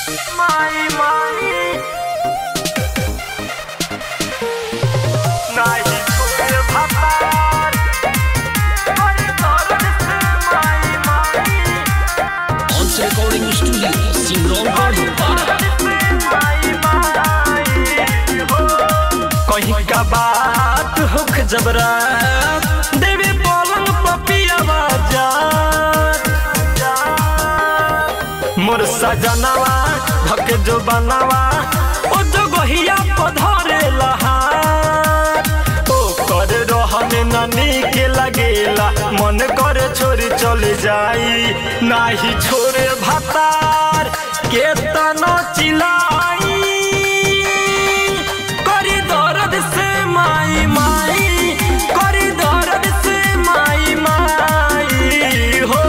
माई माई नाही कोई भतार हर दर्द से माई माई ऑन रिकॉर्डिंग स्टूडियो सिमरन कहीं का बात हुक जबरात देवी पलंग पपिया बाजा मोर सजनवा धके जो बनावा ओ जो गहिया पधरे लहार ओ कर रहने ननी के लगेला मन करे छोरी चले जाई नाही छोरे भतार के तनो चिलाई करी दर्द से माई माई करी दर्द से माई माई हो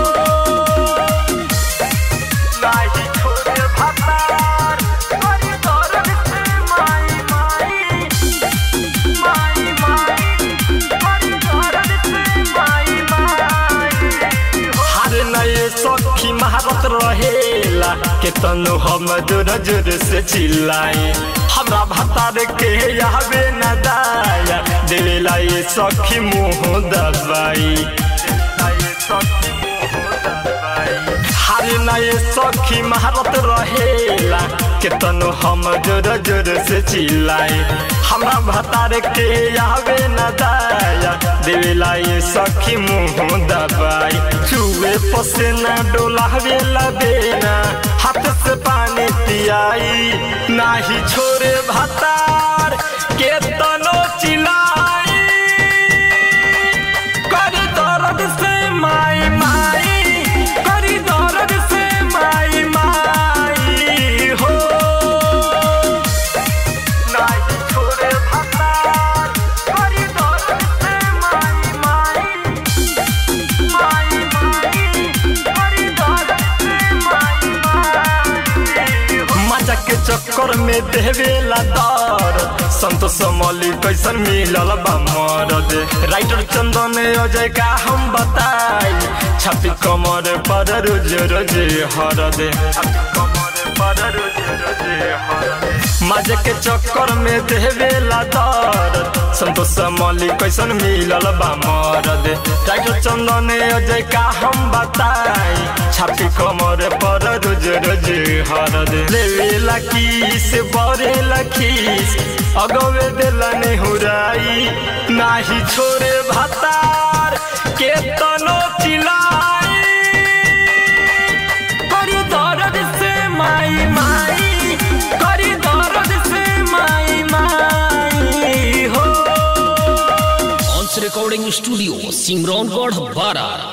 नाही छोरे भतार करी दर्द से माई माई माई माई करी दर्द से माई माई हर नए सखी महारत रहेला के तनु हम जोर जोर से चिल्लाई हमरा भतार के आवे न दाया देला ये सखी मुँह दबाई हर नए सखी महारत रहेला के तनु हम जोर जोर से चिल्लाई हमरा भतार के आवे न दाया देला ये सखी मुँह दबाई चुए पसेना डोलावे लबेना हाथ से पानी पियाई नाही छोरे भतार के तनो चिल्लाई कर दर्द से माई माई कर दर्द से माई माई हो नाही छोरे भतार कर दर्द से माई माई माई माई कर दर्द से माई माई मजा के चक्कर में देवेला दर संतोष मौली कैसन मिलल बा मरद राइटर चंदन अजय का हम बताई छापी कमर पर रोज रोज हरद मजे के चक्कर में देवेला दर संतोष मौली कैसन मिलल बा मरद राइटर चंदन अजय का हम बताई छापी कमर पर रोज रोज हरद लेवेला किस बरेला खीस अगवे देला नेहुराई नाही छोरे भतार के तनो चिल्लाई करी दर्द से माई माई करी दर्द से माई माई हो रिकॉर्डिंग स्टूडियो सिमरन बारा।